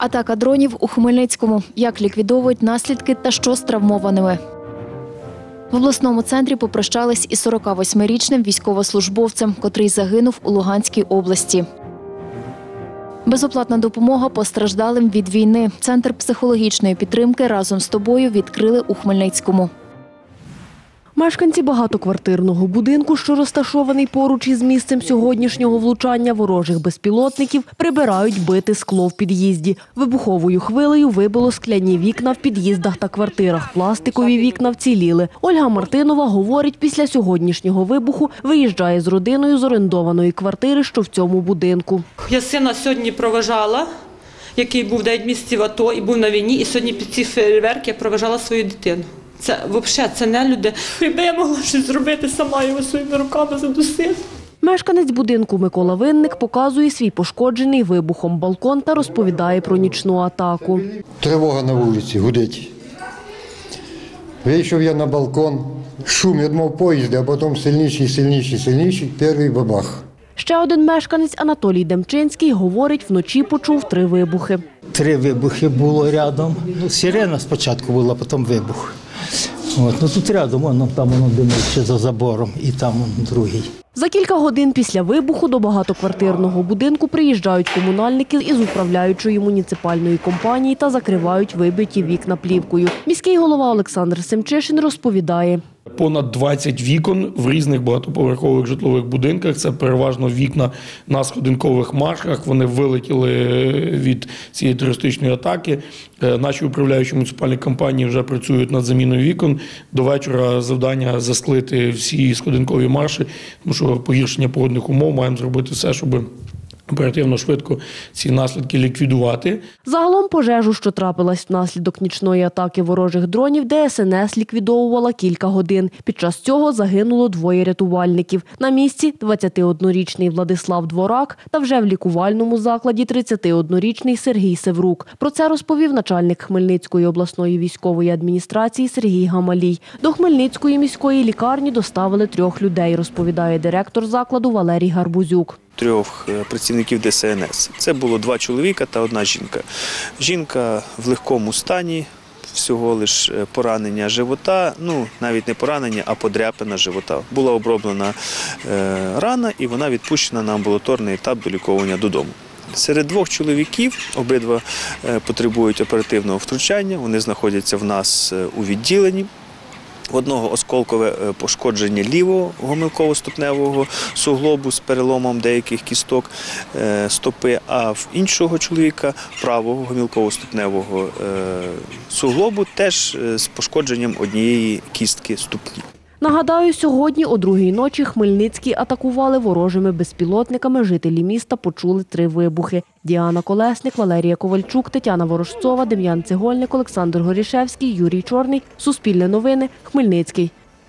Атака дронів у Хмельницькому. Як ліквідовують наслідки та що з травмованими? В обласному центрі попрощались із 48-річним військовослужбовцем, котрий загинув у Луганській області. Безоплатна допомога постраждалим від війни. Центр психологічної підтримки «Разом з тобою» відкрили у Хмельницькому. Мешканці багатоквартирного будинку, що розташований поруч із місцем сьогоднішнього влучання ворожих безпілотників, прибирають бите скло в під'їзді. Вибуховою хвилею вибило скляні вікна в під'їздах та квартирах. Пластикові вікна вціліли. Ольга Мартинова говорить, після сьогоднішнього вибуху виїжджає з родиною з орендованої квартири, що в цьому будинку. Я сина сьогодні проважала, який був 9 місяців АТО і був на війні, і сьогодні під ці фейерверки я проважала свою дитину. Це взагалі, це не люди. Якби я могла щось зробити сама, його своїми руками задусити. Мешканець будинку Микола Винник показує свій пошкоджений вибухом балкон та розповідає про нічну атаку. Тривога на вулиці, гудить. Вийшов я на балкон, шум, я думав поїзди, а потім сильніший, перший бабах. Ще один мешканець Анатолій Демчинський говорить, вночі почув 3 вибухи. 3 вибухи було рядом. Сирена спочатку була, потім вибух. Тут рядом, там воно димить ще за забором, і там другий. За кілька годин після вибуху до багатоквартирного будинку приїжджають комунальники із управляючої муніципальної компанії та закривають вибиті вікна плівкою. Міський голова Олександр Семчишин розповідає. Понад 20 вікон в різних багатоповерхових житлових будинках. Це переважно вікна на сходинкових маршах. Вони вилетіли від цієї терористичної атаки. Наші управляючі муніципальні компанії вже працюють над заміною вікон. До вечора завдання засклити всі сходинкові марші, тому що погіршення погодних умов маємо зробити все, щоб оперативно, швидко ці наслідки ліквідувати. Загалом пожежу, що трапилась внаслідок нічної атаки ворожих дронів, ДСНС ліквідовувала кілька годин. Під час цього загинуло 2 рятувальників. На місці 21-річний Владислав Дворак та вже в лікувальному закладі 31-річний Сергій Севрук. Про це розповів начальник Хмельницької обласної військової адміністрації Сергій Гамалій. До Хмельницької міської лікарні доставили 3 людей, розповідає директор закладу Валерій Гарбузюк. 3 працівників ДСНС. Це було 2 чоловіка та 1 жінка. Жінка в легкому стані, всього лише поранення живота, навіть не поранення, а подряпина живота. Була оброблена рана і вона відпущена на амбулаторний етап доліковування додому. Серед 2 чоловіків, обидва потребують оперативного втручання, вони знаходяться в нас у відділенні. В одного осколкове пошкодження лівого гомілково-ступневого суглобу з переломом деяких кісток стопи, а в іншого чоловіка правого гомілково-ступневого суглобу теж з пошкодженням однієї кістки ступні. Нагадаю, сьогодні о 2-й ночі Хмельницький атакували ворожими безпілотниками. Жителі міста почули 3 вибухи. Діана Колесник, Валерія Ковальчук, Тетяна Ворожцова, Дем'ян Цегольник, Олександр Горішевський, Юрій Чорний. Суспільне новини. Хмельницький.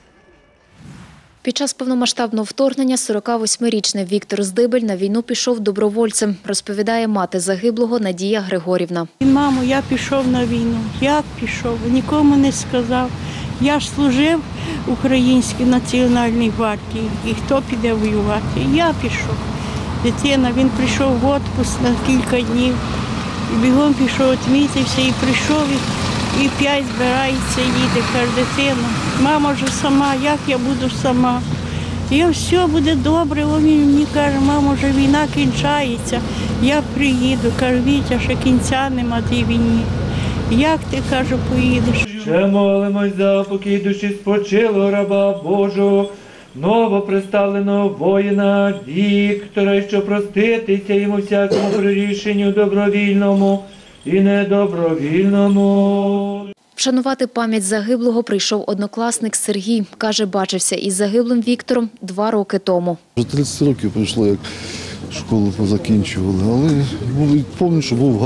Під час повномасштабного вторгнення 48-річний Віктор Здибель на війну пішов добровольцем, розповідає мати загиблого Надія Григорівна. Мамо, я пішов на війну. Як пішов? Нікому не сказав. Я ж служив Українській національній гвардії. І хто піде воювати? Я пішов. Дитина, він прийшов в відпуск на кілька днів. І бігом пішов, відмітився і прийшов. І 5 збирається, їде, каже, дитина. Мама вже сама, як я буду сама? І все буде добре. Він мені каже, мама, вже війна кінчається. Я приїду. Каже, Вітя, ще кінця нема тій війні. Як ти, каже, поїдеш? Ще молимось за покій душі спочилого раба Божого, новоприставленого воїна Віктора, що проститися йому всякому прирішенню добровільному і недобровільному. Вшанувати пам'ять загиблого прийшов однокласник Сергій. Каже, бачився із загиблим Віктором 2 роки тому. Вже 30 років пройшло, як школу позакінчували, але пам'ятаю, що був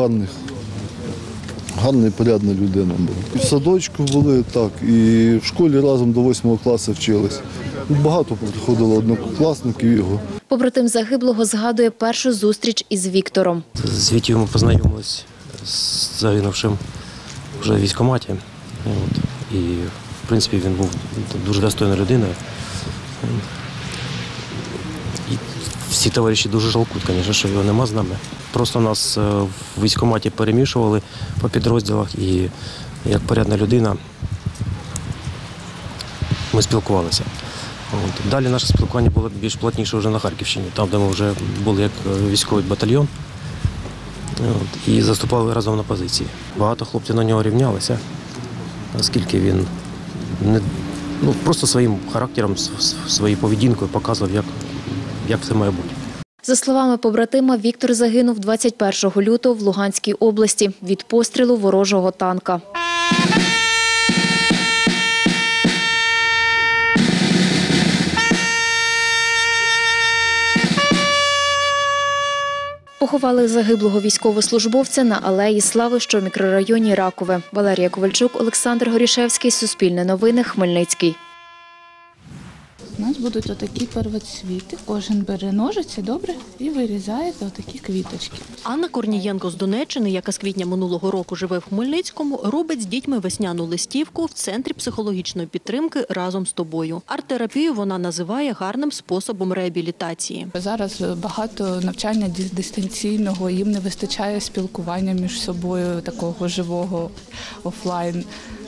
гарний, порядна людина була. І в садочку були, так, і в школі разом до 8 класу вчились. Багато приходило однокласників його. Побратим загиблого згадує першу зустріч із Віктором. З Вітєю ми познайомились з загинувшим вже в військкоматі. І, в принципі, він був дуже достойна людина. І всі товариші дуже жалкують, звісно, що його нема з нами. Просто нас в військкоматі перемішували по підрозділах і як порядна людина ми спілкувалися. Далі наше спілкування було більш плотніше вже на Харківщині, там, де ми вже були як військовий батальйон і заступали разом на позиції. Багато хлопців на нього рівнялися, оскільки він просто своїм характером, своєю поведінкою показував, як це має бути. За словами побратима, Віктор загинув 21 лютого в Луганській області від пострілу ворожого танка. Поховали загиблого військовослужбовця на Алеї Слави, що в мікрорайоні Ракове. Валерія Ковальчук, Олександр Горішевський, Суспільне новини, Хмельницький. У нас будуть отакі первоцвіти. Кожен бере ножиці, добре, і вирізає отакі квіточки. Анна Корнієнко з Донеччини, яка з квітня минулого року живе в Хмельницькому, робить з дітьми весняну листівку в Центрі психологічної підтримки «Разом з тобою». Арт-терапію вона називає гарним способом реабілітації. Зараз багато навчання дистанційного, їм не вистачає спілкування між собою, такого живого офлайн.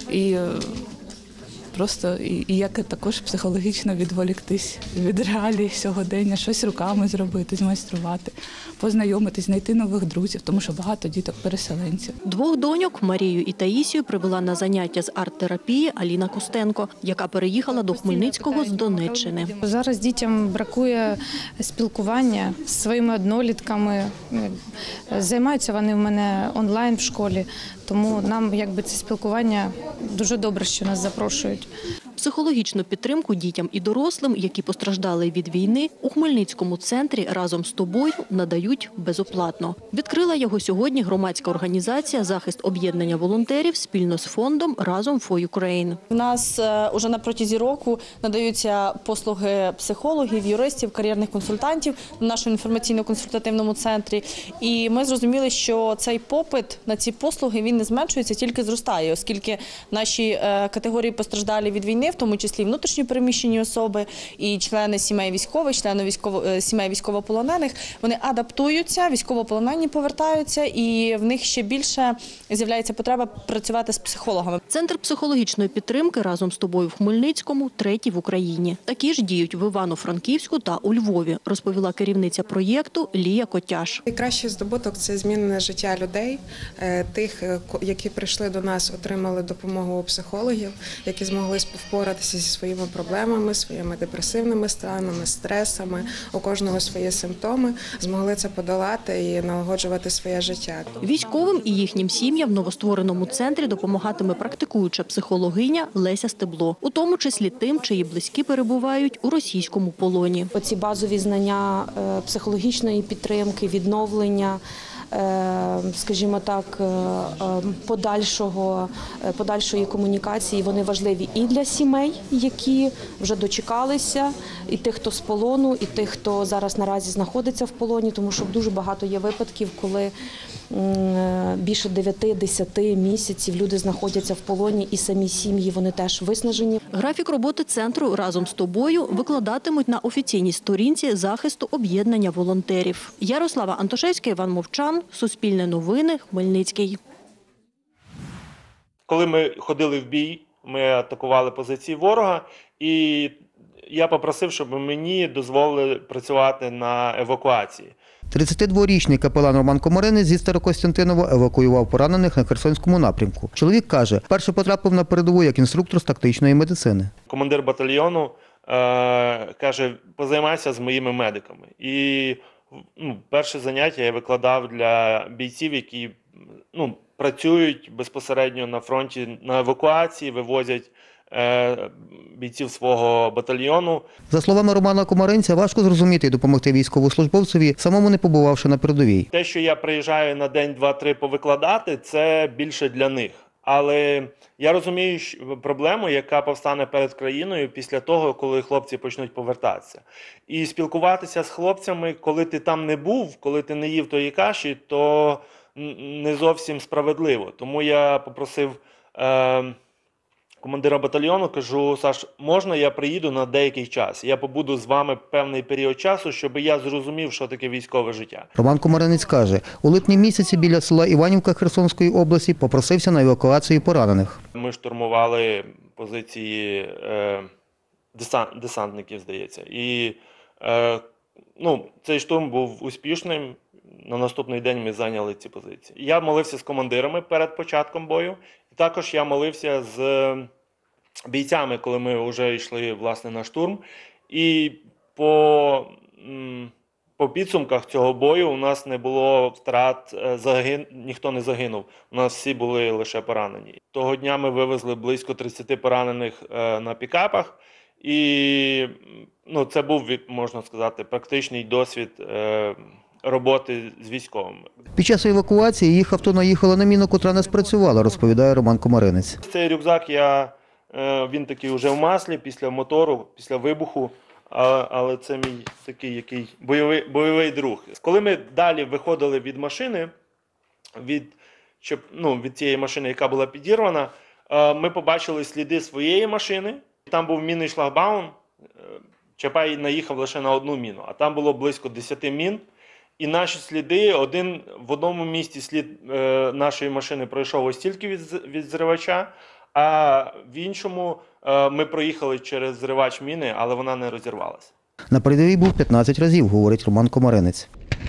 І як також психологічно відволіктись від реалій сьогодення, щось руками зробити, змайструвати, познайомитись, знайти нових друзів, тому що багато діток-переселенців. Двох доньок, Марію і Таїсію, привела на заняття з арт-терапії Аліна Костенко, яка переїхала до Хмельницького з Донеччини. Зараз дітям бракує спілкування з своїми однолітками. Займаються вони в мене онлайн в школі, тому нам це спілкування дуже добре, що нас запрошують. Психологічну підтримку дітям і дорослим, які постраждали від війни, у Хмельницькому центрі «Разом з тобою» надають безоплатно. Відкрила його сьогодні громадська організація «Захист об'єднання волонтерів» спільно з фондом «Разом for Ukraine». У нас уже на протязі року надаються послуги психологів, юристів, кар'єрних консультантів в нашому інформаційно-консультативному центрі. І ми зрозуміли, що цей попит на ці послуги, він не зменшується, тільки зростає, оскільки наші категорії постраждалі від війни, в тому числі внутрішньо переміщені особи і члени сімей військових, члени сімей військовополонених, вони адаптуються, військовополонені повертаються, і в них ще більше з'являється потреба працювати з психологами. Центр психологічної підтримки «Разом з тобою» в Хмельницькому – третій в Україні. Такі ж діють в Івано-Франківську та у Львові, розповіла керівниця проєкту Лія Котяш. Найкращий здобуток – це змінене життя людей, тих, які прийшли до нас, отримали допомогу у психологів, які змогли впоратися зі своїми проблемами, своїми депресивними станами, стресами, у кожного свої симптоми, змогли це подолати і налагоджувати своє життя. Військовим і їхнім сім'ям в новоствореному центрі допомагатиме практикуюча психологиня Леся Стебло, у тому числі тим, чиї близькі перебувають у російському полоні. Оці базові знання психологічної підтримки, відновлення, скажімо так, подальшої комунікації, вони важливі і для сімей, які вже дочекалися, і тих, хто з полону, і тих, хто зараз наразі знаходиться в полоні, тому що дуже багато є випадків, коли більше 9-10 місяців люди знаходяться в полоні, і самі сім'ї, вони теж виснажені. Графік роботи центру «Разом з тобою» викладатимуть на офіційній сторінці захисту об'єднання волонтерів. Ярослава Антошевська, Іван Мовчан, Суспільне новини, Хмельницький. Коли ми ходили в бій, ми атакували позиції ворога, і я попросив, щоб мені дозволили працювати на евакуації. 32-річний капелан Роман Комаринець зі Старокостянтинова евакуював поранених на Херсонському напрямку. Чоловік каже, вперше потрапив на передову як інструктор з тактичної медицини. Командир батальйону каже, позаймайся з моїми медиками. І перше заняття я викладав для бійців, які працюють безпосередньо на фронті на евакуації, вивозять бійців свого батальйону. За словами Романа Комаринця, важко зрозуміти і допомогти військовослужбовцеві, самому не побувавши на передовій. Те, що я приїжджаю на день, два, три повикладати, це більше для них. Але я розумію проблему, яка повстане перед країною після того, коли хлопці почнуть повертатися. І спілкуватися з хлопцями, коли ти там не був, коли ти не їв тої каші, то не зовсім справедливо. Тому я попросив командира батальйону, кажу: Саш, можна я приїду на деякий час? Я побуду з вами певний період часу, щоб я зрозумів, що таке військове життя. Роман Комаринець каже, у липні місяці біля села Іванівка Херсонської області попросився на евакуацію поранених. Ми штурмували позиції десантників, здається. І цей штурм був успішним. На наступний день ми зайняли ці позиції. Я молився з командирами перед початком бою. І також я молився з бійцями, коли ми вже йшли, власне, на штурм. І по підсумках цього бою у нас не було втрат, ніхто не загинув. У нас всі були лише поранені. Того дня ми вивезли близько 30 поранених на пікапах. І це був, можна сказати, практичний досвід роботи з військовими. Під час евакуації їх авто наїхало на міну, котра не спрацювала, розповідає Роман Комаринець. Цей рюкзак, він такий вже в маслі, після мотору, після вибуху, але це мій такий бойовий друг. Коли ми далі виходили від машини, від цієї машини, яка була підірвана, ми побачили сліди своєї машини. Там був мінний шлагбаум, Чапай наїхав лише на одну міну, а там було близько 10 мін. І наші сліди, в одному місці слід нашої машини пройшов ось тільки від зривача, а в іншому ми проїхали через зривач міни, але вона не розірвалася. На передовій був 15 разів, говорить Роман Комаринець.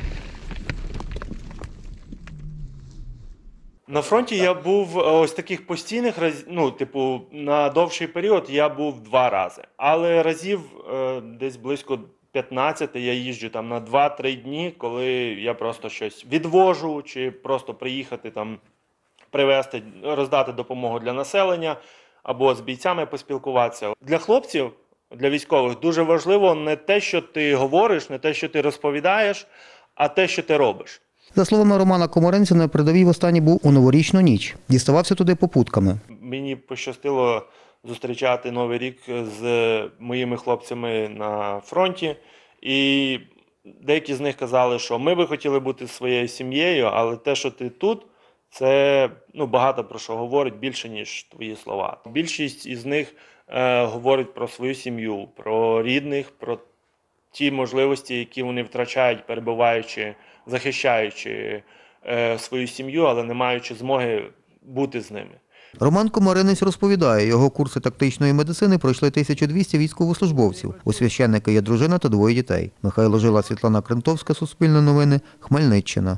На фронті я був ось таких постійних разів, на довший період я був 2 рази. Але разів десь близько 15 я їжджу там на 2-3 дні, коли я просто щось відвожу, чи просто приїхати там, привезти, роздати допомогу для населення, або з бійцями поспілкуватися. Для хлопців, для військових дуже важливо не те, що ти говориш, не те, що ти розповідаєш, а те, що ти робиш. За словами Романа Комаринця, на передовій востаннє був у новорічну ніч. Діставався туди попутками. Мені пощастило зустрічати Новий рік з моїми хлопцями на фронті. І деякі з них казали, що ми би хотіли бути своєю сім'єю, але те, що ти тут, це багато про що говорить, більше, ніж твої слова. Більшість із них говорить про свою сім'ю, про рідних, про ті можливості, які вони втрачають, перебуваючи, захищаючи свою сім'ю, але не маючи змоги бути з ними. Роман Комаринець розповідає, його курси тактичної медицини пройшли 1200 військовослужбовців. У священника є дружина та 2 дітей. Михайло Жила, Світлана Крентовська, Суспільне новини, Хмельниччина.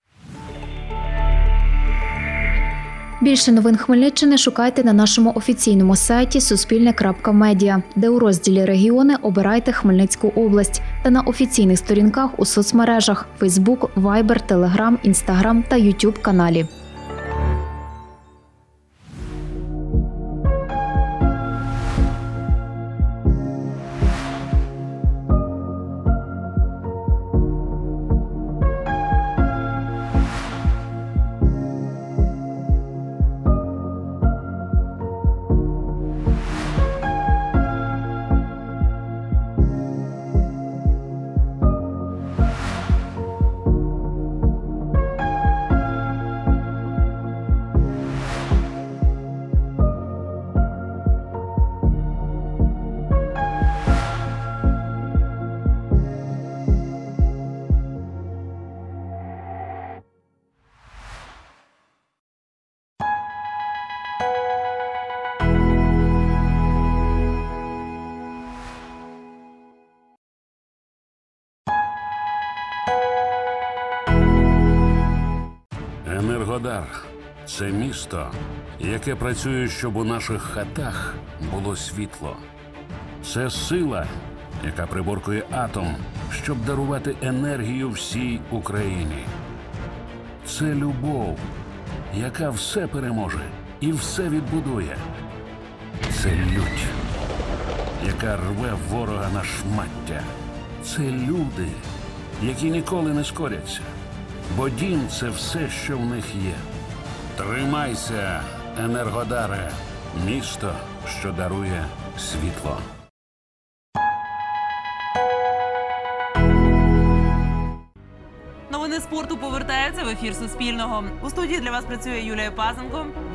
Більше новин Хмельниччини шукайте на нашому офіційному сайті suspilne.media, де у розділі «Регіони» обирайте Хмельницьку область та на офіційних сторінках у соцмережах – Facebook, Viber, Telegram, Instagram та YouTube каналі. Енергодар – це місто, яке працює, щоб у наших хатах було світло. Це сила, яка приборкує атом, щоб дарувати енергію всій Україні. Це любов, яка все переможе і все відбудує. Це лють, яка рве ворога на шмаття. Це люди, які ніколи не скоряться. Бо дім – це все, що в них є. Тримайся, Енергодаре, місто, що дарує світло. Новини спорту повертаються в ефір Суспільного. У студії для вас працює Юлія Пазенко.